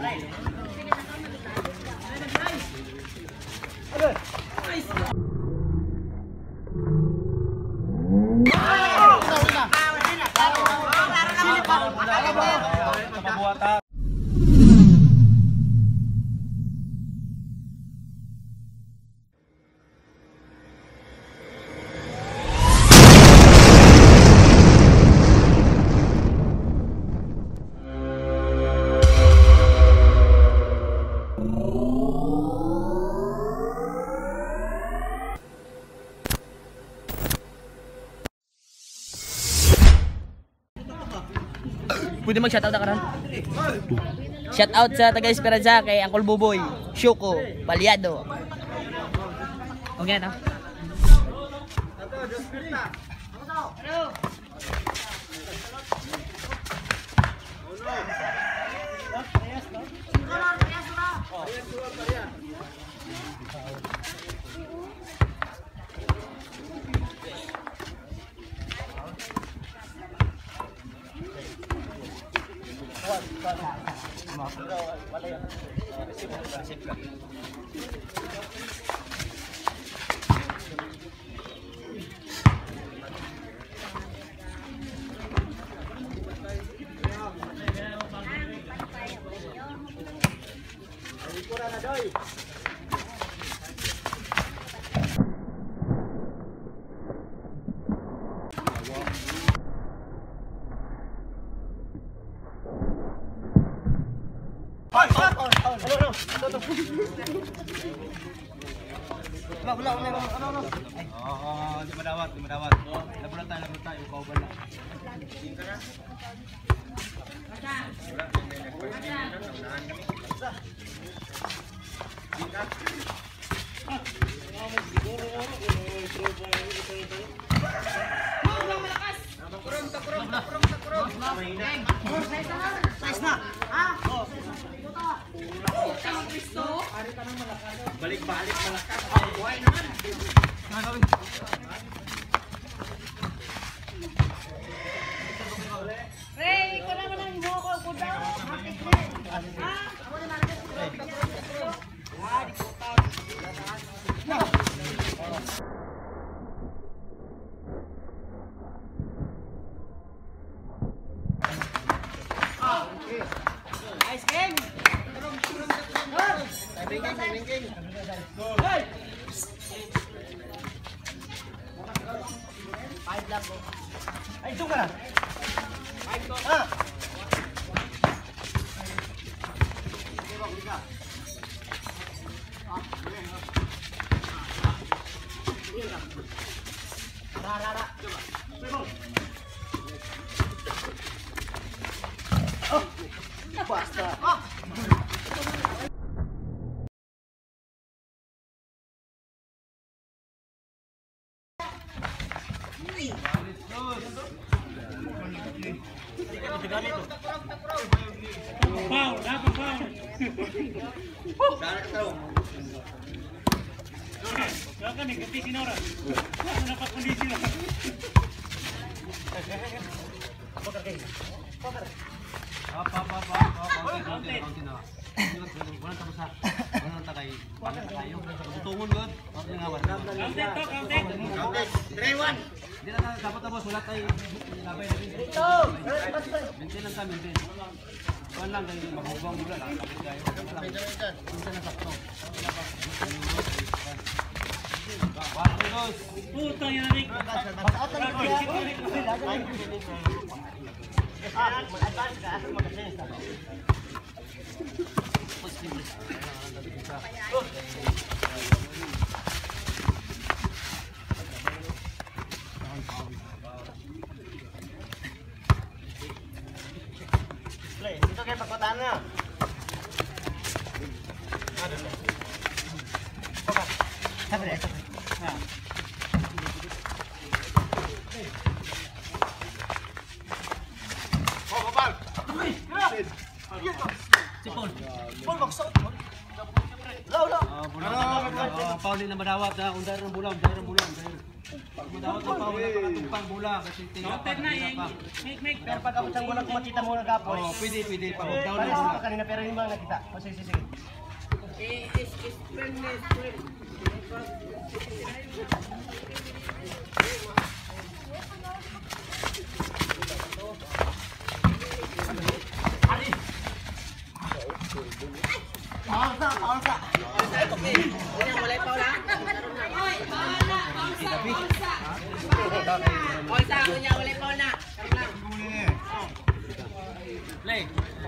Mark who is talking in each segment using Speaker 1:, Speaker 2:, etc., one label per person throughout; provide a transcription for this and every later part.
Speaker 1: Pwede mag-shoutout na karon. Shoutout sa taga Esperanza kay Uncle Buboy, Shoko, Baliado. Okay na.
Speaker 2: Di madawat. Labur tayo, ikaw ba na? Balik-balik malakas. Buhay naman.
Speaker 3: Ray, ikaw naman ang hibo ko. Kuda ko. Hapit ko. Ako na natin. Nice game. King. Hey! 5 lang ko. Ay, ito ka na. 5 to. Ah! Rara. Oh! Basta. Ah!
Speaker 4: Foul, dapat foul.
Speaker 2: Sana ka tao.
Speaker 4: Jangan nih, ganti sinora. Ano dapat kondisi lang.
Speaker 2: Tungon God.
Speaker 4: Counted.
Speaker 2: 3-1. Hindi na dapat tapos wala tayo labay na rin. Maintain lang kami din. Kuan lang kayo maghubang mula lang. Minsan na sakto.
Speaker 4: Puta yan, Rick.
Speaker 2: Dito kayo pagkotaan na. Sabi na,
Speaker 1: Paul magsot.
Speaker 2: Pauli na madawat na undar ng bulam, Pag madawat na pa, wala ka katumpang bola kasi tingnan pa,
Speaker 4: Noted na
Speaker 2: tingnan
Speaker 4: eh.
Speaker 2: pa.
Speaker 4: Make.
Speaker 3: Pero pag abot ng bola, kung makita mo nag-apos.
Speaker 2: Oh, pwede. Pag down na
Speaker 3: Pares
Speaker 2: bola.
Speaker 3: pa kanina, pero yung mga nakita. O, sige.
Speaker 2: Play.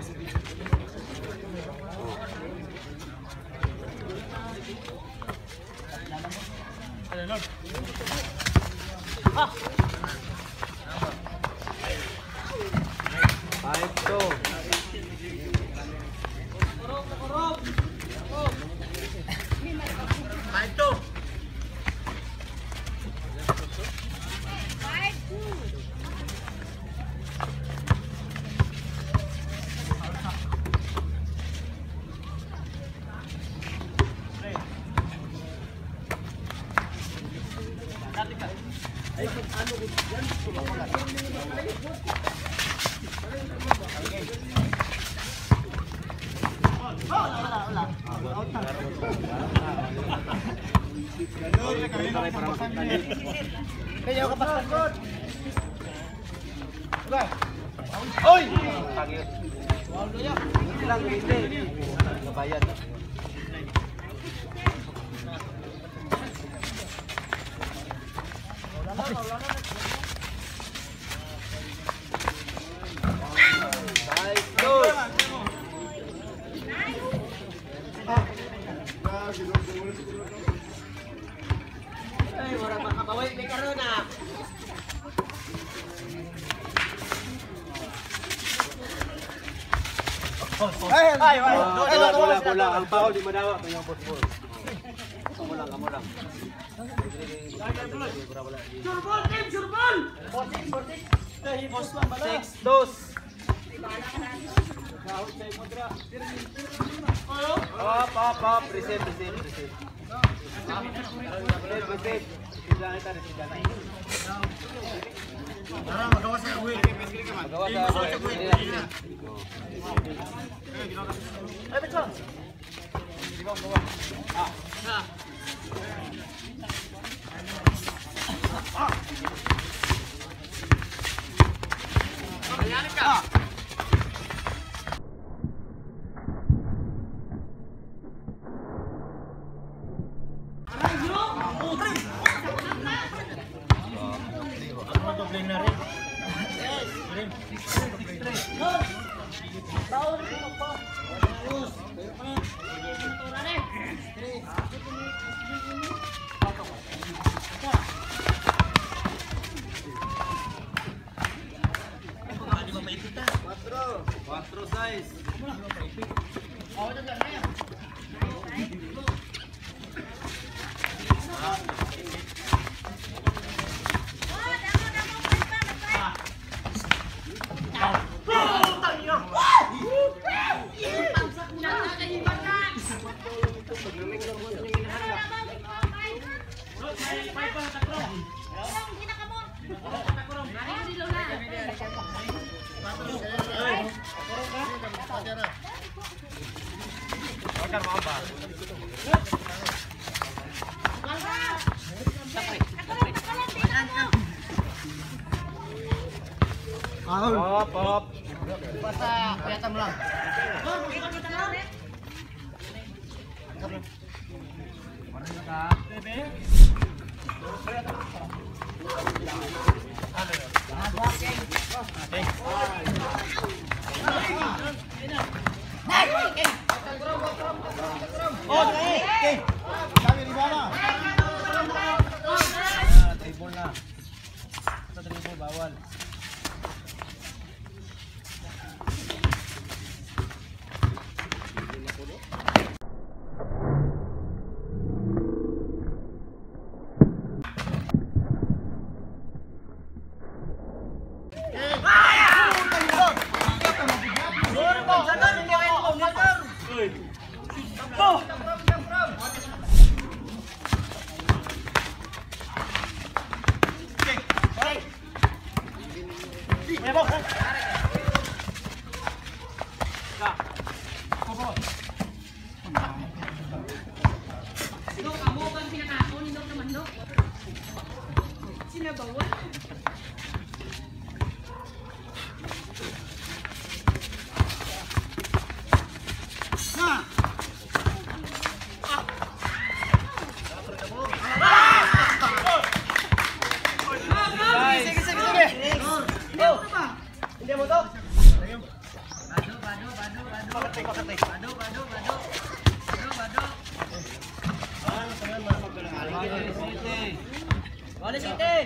Speaker 3: Kaya ka pa.
Speaker 2: Oy! Hindi lang, hindi. Nabayad. Bola. Ang foul di madawa kaya ang ball. Kamu lang. Up. Reset. Magawa sa uwi. Quatro size. Up.
Speaker 3: Basta, kuyatan mo lang.
Speaker 2: Dribble na. Sa dribble bawal.
Speaker 1: Boleh Siti.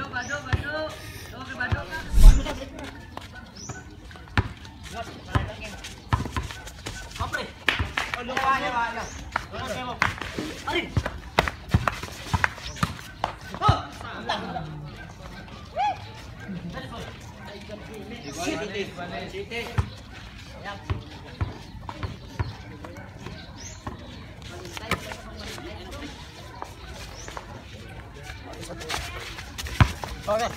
Speaker 1: Oke.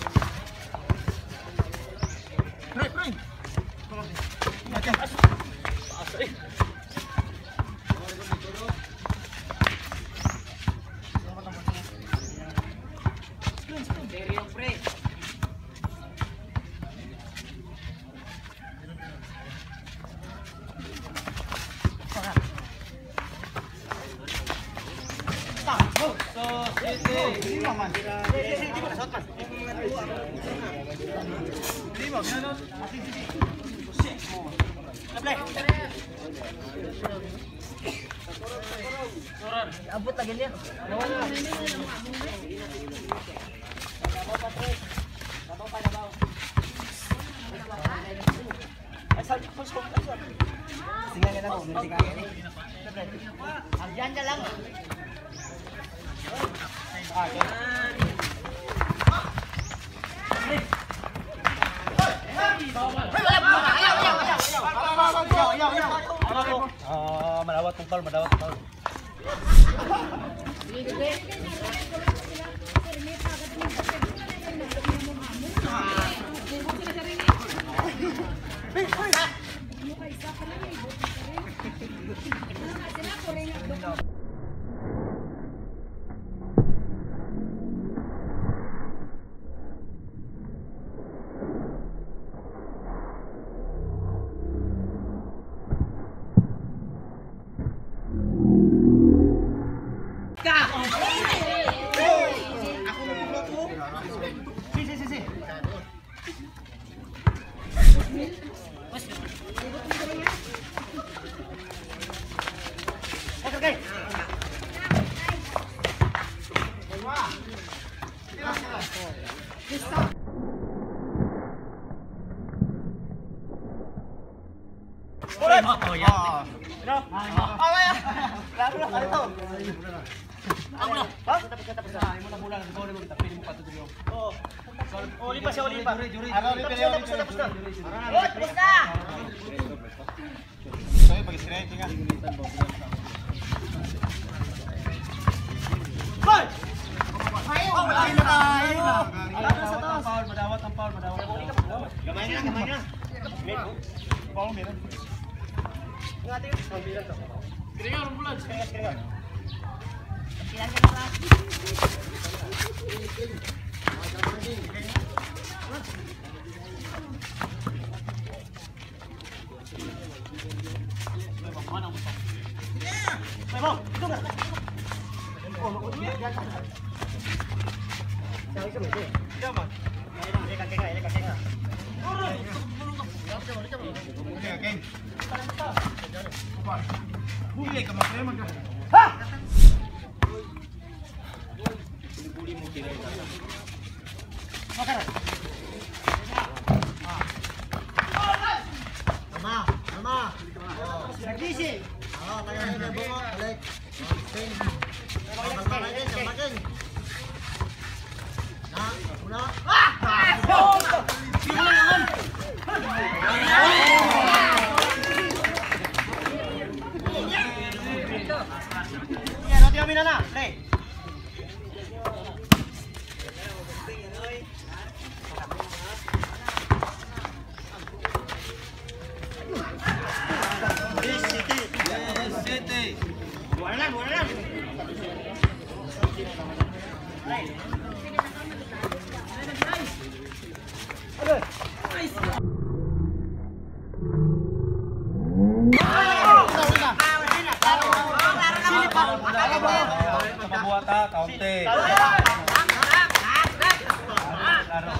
Speaker 1: Abot lagi dia. Arjan lang.
Speaker 2: Madawat ng foul. Madawat ang foul. Gamay na. Foul meron. Keringan ambulans. ata, kaunti. Klaro.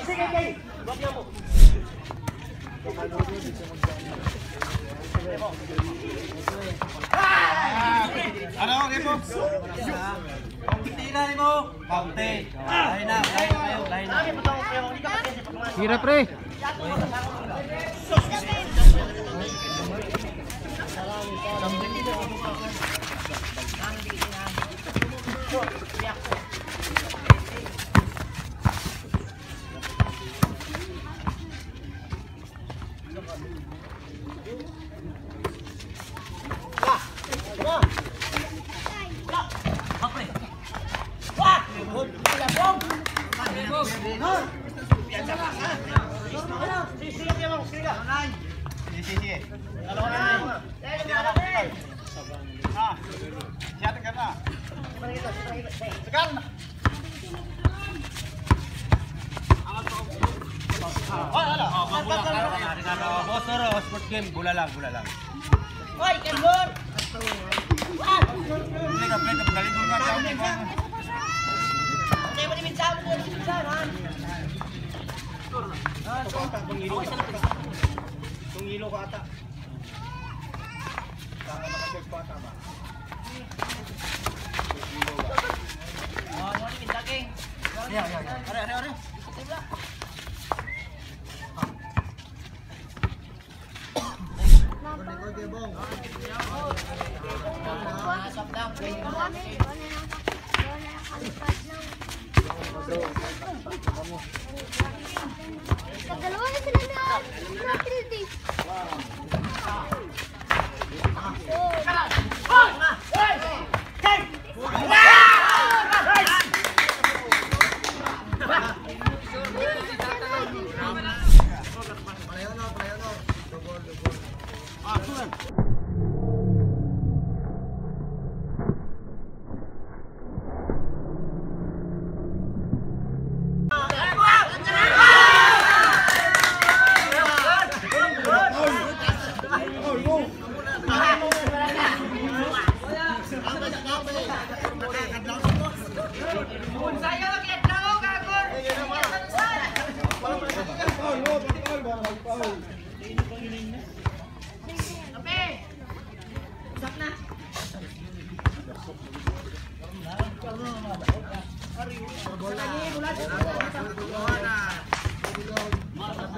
Speaker 2: Ano, Ripo? Kaunti na, Ripo. Kaunti. Lahin na, lahin na.
Speaker 5: Hira pre.
Speaker 2: Sige. Siya tinggal na. Tekan. Boss Toro, sport game, bola lang.
Speaker 1: Hoy, Kendor!
Speaker 2: Hindi ka pwede, galing mo nga taon ko.
Speaker 1: Hindi mo niminsan mo ha?
Speaker 4: Tungilo ka ata.
Speaker 1: Oh, mo niminsan king.
Speaker 2: Are.
Speaker 1: Stop down.
Speaker 3: Dalawa na sila na Philippines.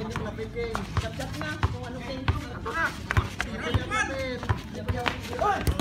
Speaker 1: Hoy!